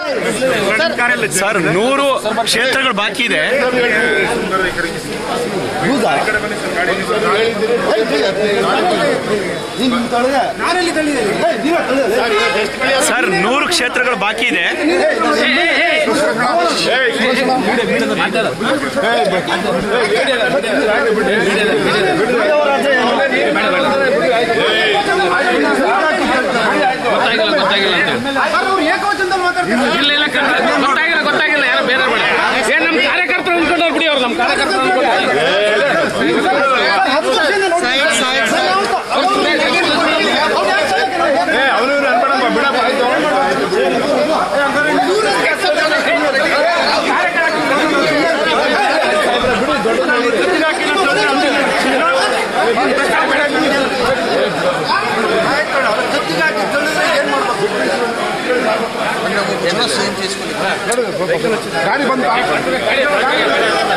Sir 100 ಕ್ಷೇತ್ರಗಳು ಬಾಕಿ ಇದೆ. ಸರ್ 100 ಕ್ಷೇತ್ರಗಳು ಬಾಕಿ ಇದೆ. ಗೊತ್ತಾಗಿಲ್ಲ ಯಾರು ಬೇರೆ ಏನ್ ನಮ್ಮ ಕಾರ್ಯಕರ್ತರು ಅಂದ್ಕೊಂಡ್ರು ಬಿಡಿ. ಅವ್ರು ನಮ್ಮ ಕಾರ್ಯಕರ್ತರು ಗಾಡಿ ಬಂದ